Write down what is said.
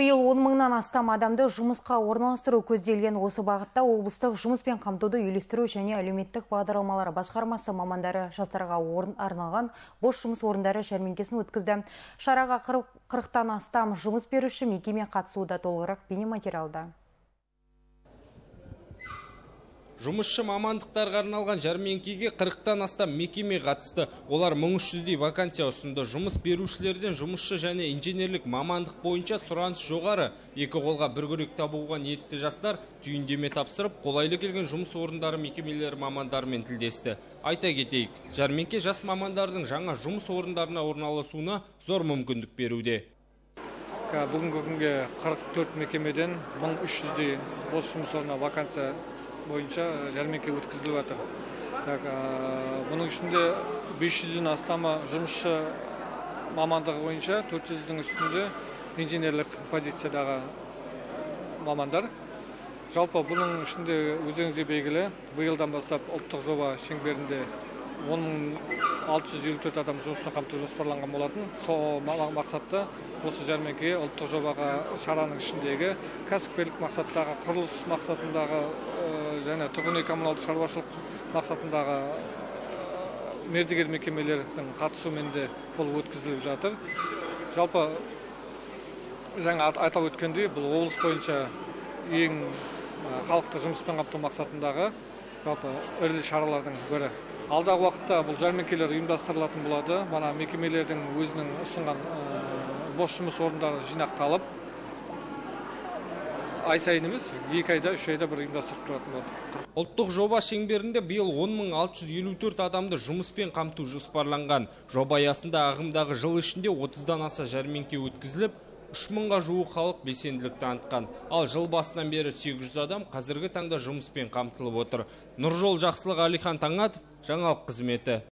Биыл 10 мыңнан астам адамды жұмысқа орналастыру көзделген. Осы бағытта облыстық жұмыспен қамтуды үйлестіру және әлеуметтік бағдарламалар басқармасы мамандары жастарға арналған бос жұмыс орындары жәрмеңкесін өткізді. Шараға 40-тан астам жұмыс беруші мекеме қатысуда. Толығырақ бейнематериалда. Жұмысшы мамандықтарға арналған жәрмеңкеге 40-тан астам мекеме қатысты. Олар 1300-дей вакансия ұсынды. Жұмыс берушілерден жұмысшы және инженерлік мамандық бойынша сұраныс жоғары. Екі қолға бір күрек табуға ниетті жастар түйіндеме тапсырып, қолайлы келген жұмыс орындары мекемелер мамандарымен тілдесті. Айта кетейік, жәрмеңке жас мамандардың жаңа жұмыс орындарына орналасуына зор мүмкіндік беруде. Бүгінгі күнге 44 мекемеден 1300-дей бос жұмыс орнына вакансия бойынша жәрмеңке өткізіліп жатыр. Бұның ішінде 500-ден астамы жұмысшы мамандығы бойынша, 400-дің үстінде инженерлік позициядағы мамандар. Жалпы бұның ішінде өзіңізге белгілі, биылдан бастап ұлттық жоба шеңберінде 10.654 адам жұмыспен қамту жоспарланған болатын. Сол мақсатта осы жәрмеңкеге ұлттық жобаға шараның ішіндегі кәсіпкерлік мақсаттағы, құрылыс мақсатындағы және тұрғын үй коммуналдық шаруашылық мақсатындағы мердігер мекемелердің қатысуымен де бұл өткізіліп жатыр. Жалпы жаңа атап өткендей, бұл облыс бойынша ең халықты жұмыспен қамту мақсатындағы жалпы ірі шаралардың бірі. Алдағы уақытта бұл жәрмеңкелер ұйымдастырылатын болады. Мана мекемелердің өзінің ұсынған бос жұмыс орындары жинақталып, ай сайын емес, 2 айда, 3 айда бір ұйымдастырып тұратын болады. Ұлттық жоба шеңберінде биыл 10.654 адамды жұмыспен қамту жоспарланған. Жоба аясында ағымдағы жыл ішінде 30-дан аса жәрмеңке өткізіліп, 3000-ға жуық халық белсенділік танытқан. Ал жыл басынан бері 800 адам қазіргі таңда жұмыспен қамтылып отыр. Нұржол Жақсылық, Алихан Таңатов, жаңалық қызметі.